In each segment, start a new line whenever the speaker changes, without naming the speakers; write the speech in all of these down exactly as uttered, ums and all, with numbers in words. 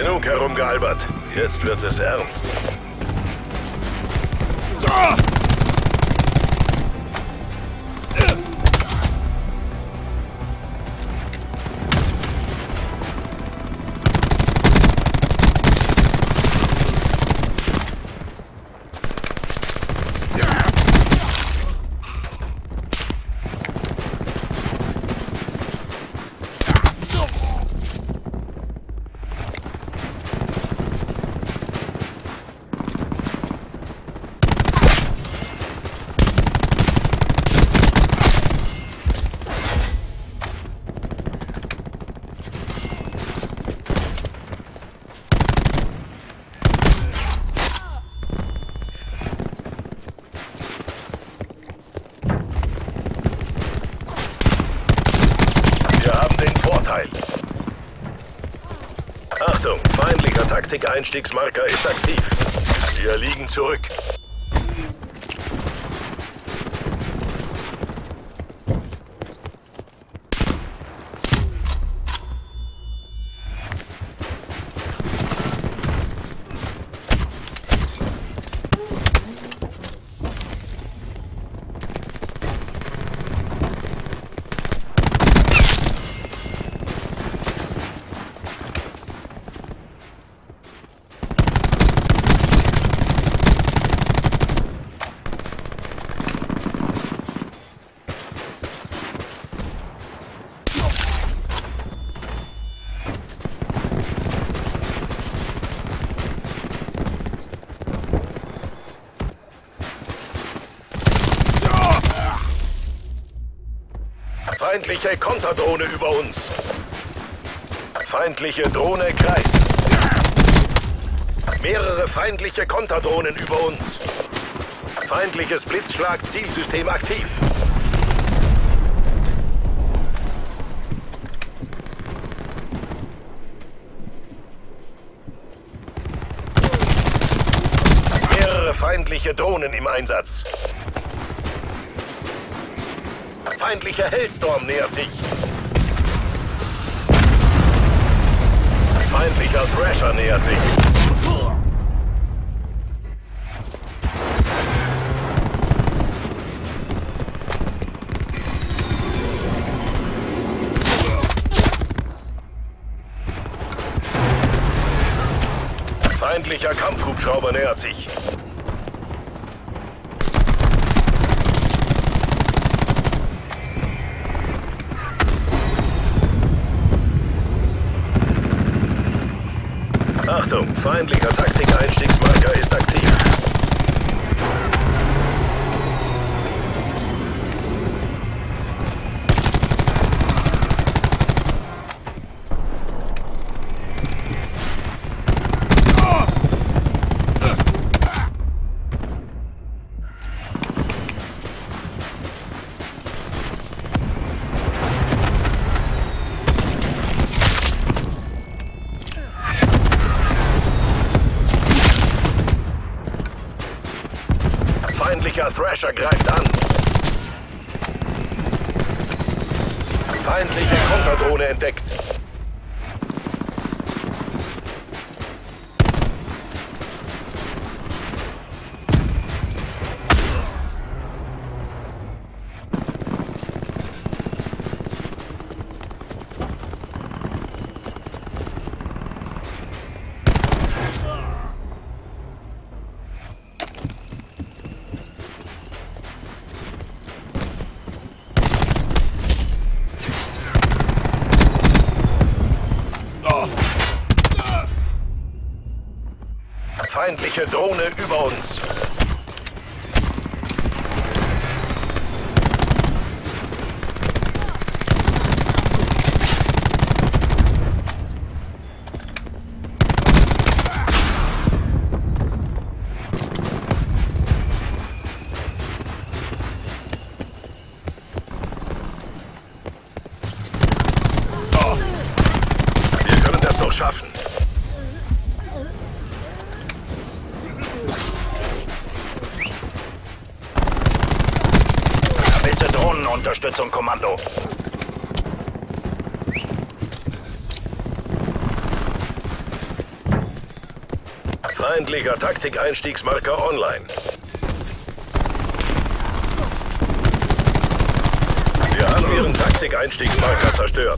Genug herumgealbert. Jetzt wird es ernst.
Ah!
Achtung, feindlicher Taktik-Einstiegsmarker ist aktiv. Wir liegen zurück. Feindliche Konterdrohne über uns. Feindliche Drohne kreist. Mehrere feindliche Konterdrohnen über uns. Feindliches Blitzschlag-Zielsystem aktiv. Mehrere feindliche Drohnen im Einsatz. Feindlicher Hellstorm nähert sich. Feindlicher Thrasher nähert sich. Feindlicher Kampfhubschrauber nähert sich. Achtung, feindlicher Taktik-Einstiegsmarker ist aktiv. Feindlicher Thrasher greift an. Feindliche Konterdrohne entdeckt. Feindliche Drohne über uns. Wir können das doch schaffen. Unterstützung, Kommando. Feindlicher Taktikeinstiegsmarker online. Wir haben Ihren Taktikeinstiegsmarker zerstört.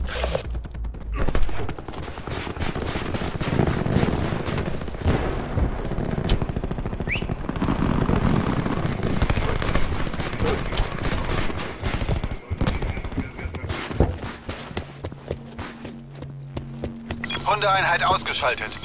Hundeeinheit ausgeschaltet.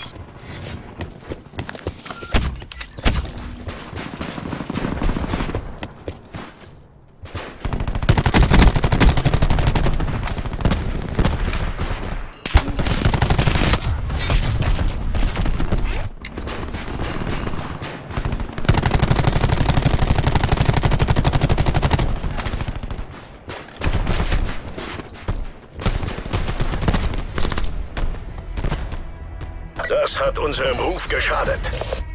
Das hat unserem Ruf geschadet.